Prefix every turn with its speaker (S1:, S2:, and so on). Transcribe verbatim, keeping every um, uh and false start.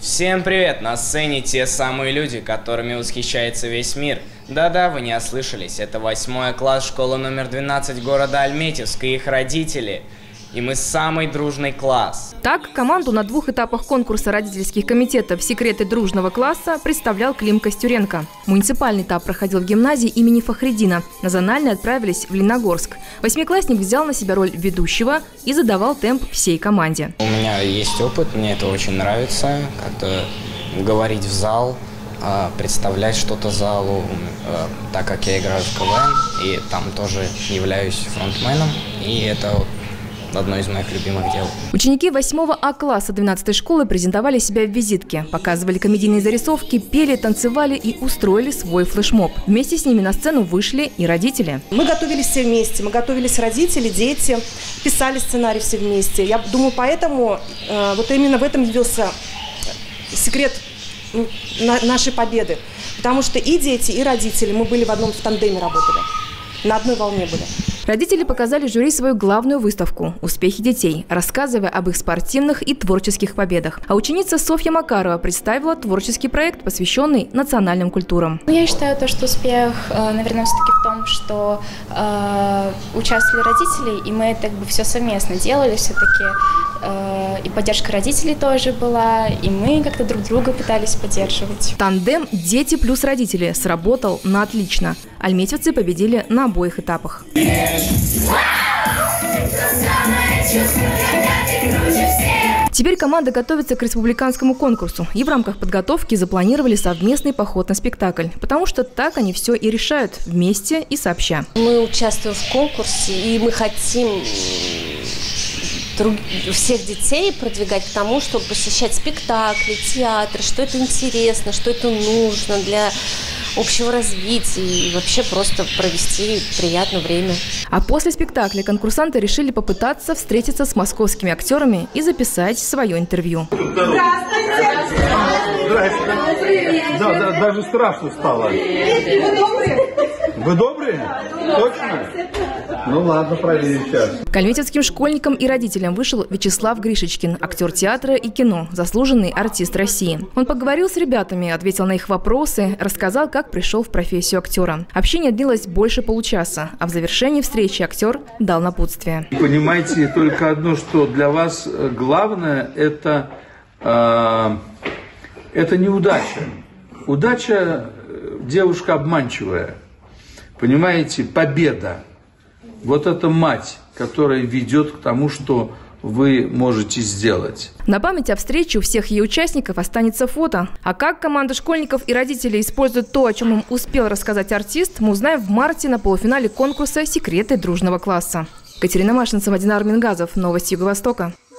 S1: Всем привет! На сцене те самые люди, которыми восхищается весь мир. Да-да, вы не ослышались. Это восьмой класс школы номер двенадцать города Альметьевск и их родители. И мы самый дружный класс.
S2: Так, команду на двух этапах конкурса родительских комитетов «Секреты дружного класса» представлял Клим Костюренко. Муниципальный этап проходил в гимназии имени Фахриддина. На зональный отправились в Лениногорск. Восьмиклассник взял на себя роль ведущего и задавал темп всей команде.
S1: У меня есть опыт, мне это очень нравится. Как-то говорить в зал, представлять что-то залу, так как я играю в КВН и там тоже являюсь фронтменом. И это одно из моих любимых дел.
S2: Ученики восьмого А класса двенадцатой школы презентовали себя в визитке, показывали комедийные зарисовки, пели, танцевали и устроили свой флешмоб. Вместе с ними на сцену вышли и родители.
S3: Мы готовились все вместе, мы готовились родители, дети, писали сценарий все вместе. Я думаю, поэтому э, вот именно в этом явился секрет ну, на, нашей победы. Потому что и дети, и родители, мы были в одном в тандеме работали, на одной волне были.
S2: Родители показали жюри свою главную выставку «Успехи детей», рассказывая об их спортивных и творческих победах. А ученица Софья Макарова представила творческий проект, посвященный национальным культурам.
S4: Я считаю, то, что успех, наверное, все-таки в том, что э, участвовали родители, и мы это как бы все совместно делали все-таки. Э, и поддержка родителей тоже была, и мы как-то друг друга пытались поддерживать.
S2: Тандем «Дети плюс родители» сработал на отлично. Альметьевцы победили на обоих этапах. Теперь команда готовится к республиканскому конкурсу. И в рамках подготовки запланировали совместный поход на спектакль. Потому что так они все и решают вместе и сообща.
S5: Мы участвуем в конкурсе, и мы хотим всех детей продвигать к тому, чтобы посещать спектакли, театры, что это интересно, что это нужно для общего развития и вообще просто провести приятное время.
S2: А после спектакля конкурсанты решили попытаться встретиться с московскими актерами и записать свое интервью.
S6: Здравствуйте! Здравствуйте! Да, да, даже страшно стало. Вы добрые? Вы добрые? Точно? Ну ладно, проверим сейчас.
S2: К альметьевским школьникам и родителям вышел Вячеслав Гришечкин, актер театра и кино, заслуженный артист России. Он поговорил с ребятами, ответил на их вопросы, рассказал, как пришел в профессию актера. Общение длилось больше получаса, а в завершении встречи актер дал напутствие.
S6: Понимаете только одно, что для вас главное это, э, это неудача. Удача девушка обманчивая. Понимаете, победа. Вот это мать, которая ведет к тому, что вы можете сделать.
S2: На память о встрече у всех ее участников останется фото. А как команда школьников и родителей используют то, о чем им успел рассказать артист, мы узнаем в марте на полуфинале конкурса «Секреты дружного класса». Катерина Машинцева, Динар Мингазов. Новости Юго-Востока.